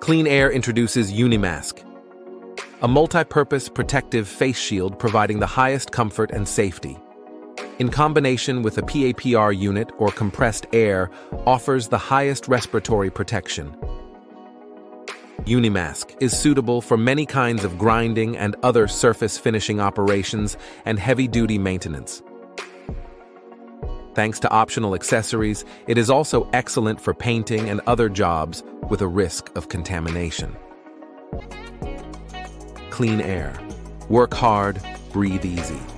Clean Air introduces Unimask, a multi-purpose protective face shield providing the highest comfort and safety. In combination with a PAPR unit or compressed air, offers the highest respiratory protection. Unimask is suitable for many kinds of grinding and other surface finishing operations and heavy-duty maintenance. Thanks to optional accessories, it is also excellent for painting and other jobs with a risk of contamination. Clean Air. Work hard, breathe easy.